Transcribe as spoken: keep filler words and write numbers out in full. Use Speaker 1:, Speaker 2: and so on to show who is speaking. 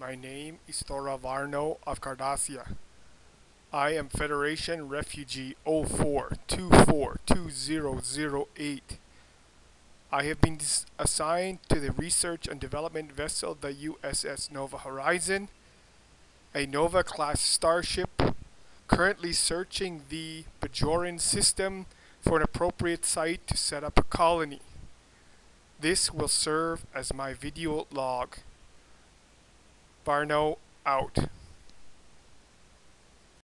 Speaker 1: My name is Thua'ra Varno of Cardassia. I am Federation Refugee zero four two four two zero zero eight. I have been assigned to the research and development vessel the U S S Nova Horizon, a Nova-class starship currently searching the Bajoran system for an appropriate site to set up a colony. This will serve as my video log. Varno out.